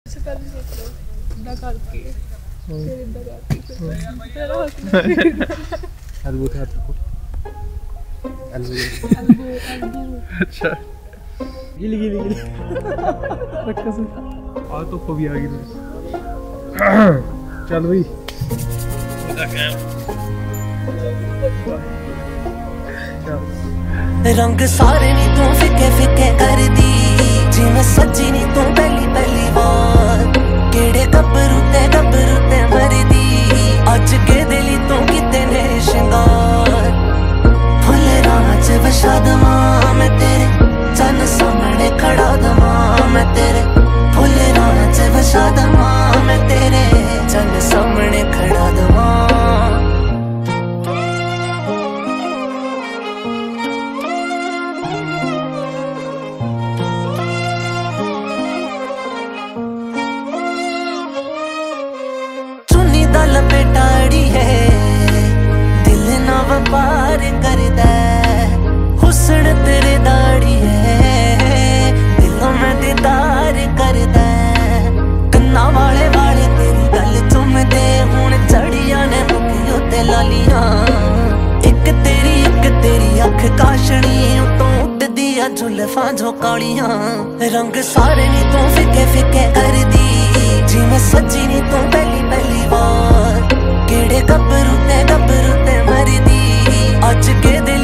से पहले देख लो इतना करके फिर इतना करके तेरा एल्बो था आपको एल्बो अच्छा गिली गिली गिली रखा से आ तो कभी आ गई चल भाई रंग सारे नी तू फिके फिके कर दी जिवें सजी नी तू पहली पहली बार केड़े गब्बरू ते मरदी अज के दिली तू किते ने शिंगार फुल राज वशा दवा मैं तेरे चन सामने खड़ा दवा मैं तेरे फुल राज वशा दवा मैं तेरे चन सामने खड़ा दवा लपेटाड़ी है दिल ना व्यापार करदा हुस्न तेरे दाड़ी है दिलों में दीदार करदा कन्ना वाले वाले तेरी गल चुमदे हुण चढ़िया ने मुखियो ते लालियां एक तेरी अख काशनी उतों उड़दी आ जुल्फां जो कालियां रंग सारे नी तू फिके फिके कर दी जिवें सजी नी तू पहली पहली बार केड़े गब्बरू ते मरदी अज के दिल